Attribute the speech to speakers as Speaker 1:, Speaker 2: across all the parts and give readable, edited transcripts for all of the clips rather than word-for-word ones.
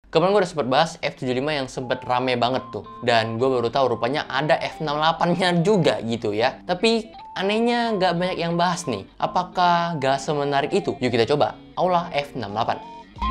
Speaker 1: Kemarin gue udah sempet bahas F75 yang sempet rame banget tuh. Dan gue baru tahu rupanya ada F68-nya juga gitu ya. Tapi anehnya nggak banyak yang bahas nih. Apakah gak semenarik itu? Yuk kita coba. Aulah F68.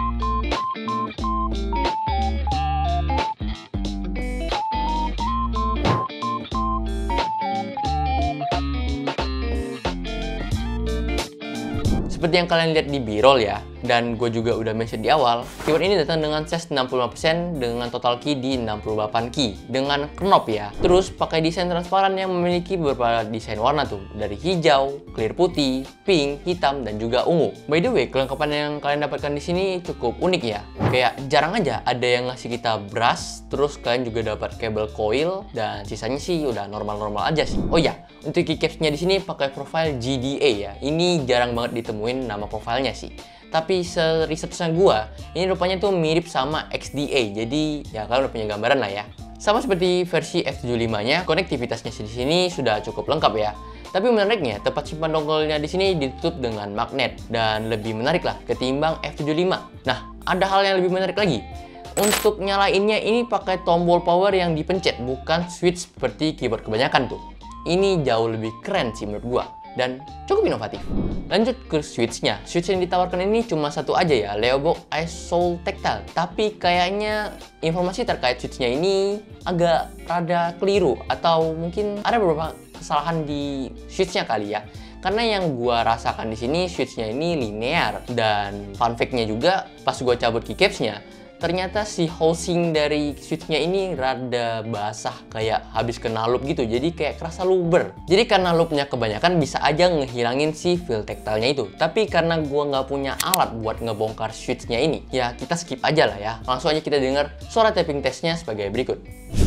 Speaker 1: Seperti yang kalian lihat di B-roll ya, dan gue juga udah mention di awal, keyboard ini datang dengan size 65% dengan total key di 68 key dengan knob ya. Terus pakai desain transparan yang memiliki beberapa desain warna tuh, dari hijau, clear putih, pink, hitam, dan juga ungu. By the way, kelengkapan yang kalian dapatkan di sini cukup unik ya. Kayak jarang aja ada yang ngasih kita brush, terus kalian juga dapat kabel coil, dan sisanya sih udah normal-normal aja sih. Oh ya, untuk keycapsnya di sini pakai profile GDA ya. Ini jarang banget ditemuin nama profilnya sih. Tapi se-researchnya gua, ini rupanya tuh mirip sama XDA. Jadi ya kalian udah punya gambaran lah ya. Sama seperti versi F75-nya, konektivitasnya di sini sudah cukup lengkap ya. Tapi menariknya, tempat simpan dongle-nya di sini ditutup dengan magnet dan lebih menarik lah ketimbang F75. Nah, ada hal yang lebih menarik lagi. Untuk nyalainnya ini pakai tombol power yang dipencet, bukan switch seperti keyboard kebanyakan tuh. Ini jauh lebih keren sih menurut gua dan cukup inovatif. Lanjut ke switch-nya. Switch yang ditawarkan ini cuma satu aja ya, Leobook iSoul Tactile. Tapi kayaknya informasi terkait switch-nya ini agak rada keliru atau mungkin ada beberapa kesalahan di switch-nya kali ya. Karena yang gua rasakan di sini switch-nya ini linear dan fun fact-nya juga pas gua cabut keycaps-nya, ternyata si housing dari switch-nya ini rada basah kayak habis kena loop gitu, jadi kayak kerasa luber. Jadi karena loopnya kebanyakan bisa aja ngehilangin si feel tactile-nya itu. Tapi karena gua nggak punya alat buat ngebongkar switch-nya ini, ya kita skip aja lah ya. Langsung aja kita dengar suara tapping testnya sebagai berikut.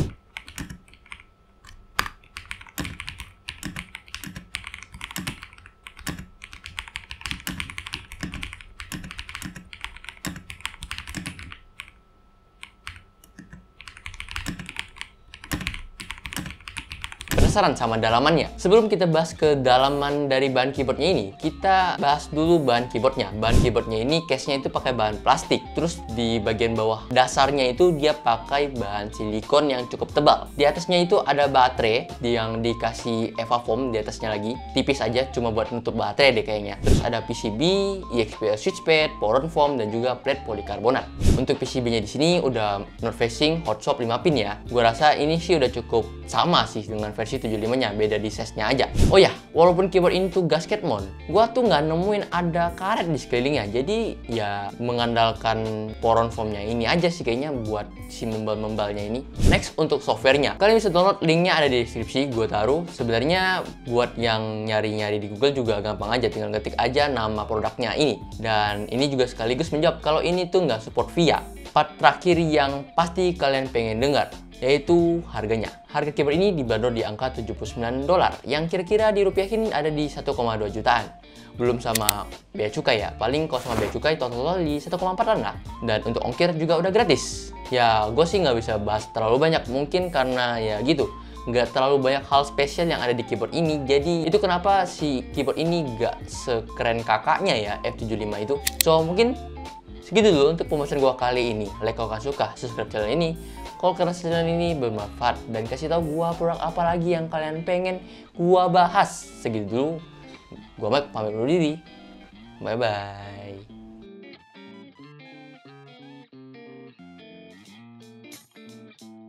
Speaker 1: Penasaran sama dalamannya? Sebelum kita bahas ke dalaman dari bahan keyboardnya ini, kita bahas dulu bahan keyboardnya. Bahan keyboardnya ini case-nya itu pakai bahan plastik. Terus di bagian bawah dasarnya itu dia pakai bahan silikon yang cukup tebal. Di atasnya itu ada baterai yang dikasih EVA foam di atasnya lagi. Tipis aja, cuma buat nutup baterai deh kayaknya. Terus ada PCB, eXPL switchpad, poron foam, dan juga plate polikarbonat. Untuk PCB-nya di sini udah North Facing hot swap 5 pin ya. Gua rasa ini sih udah cukup sama sih dengan versi 75-nya, beda di size-nya aja. Oh ya, walaupun keyboard ini tuh gasket mount, gua tuh nggak nemuin ada karet di sekelilingnya. Jadi ya mengandalkan poron foamnya ini aja sih kayaknya buat si membal-membalnya ini. Next, untuk softwarenya, kalian bisa download, linknya ada di deskripsi, gue taruh. Sebenarnya buat yang nyari-nyari di Google juga gampang aja, tinggal ketik aja nama produknya ini. Dan ini juga sekaligus menjawab kalau ini tuh nggak support VIA. Part terakhir yang pasti kalian pengen dengar, yaitu harganya. Harga keyboard ini dibanderol di angka $79, yang kira-kira dirupiahin ada di 1,2 jutaan. Belum sama bea cukai ya, paling kalau sama bea cukai total di 1,4 lah. Dan untuk ongkir juga udah gratis. Ya, gue sih nggak bisa bahas terlalu banyak, mungkin karena ya gitu, nggak terlalu banyak hal spesial yang ada di keyboard ini. Jadi itu kenapa si keyboard ini nggak sekeren kakaknya ya, F75 itu. So mungkin segitu dulu untuk pembahasan gua kali ini. Like kalau kalian suka, subscribe channel ini kalau karena channel ini bermanfaat, dan kasih tahu gua produk apa lagi yang kalian pengen gua bahas. Segitu dulu. Gua Mike pamit dulu diri. Bye bye.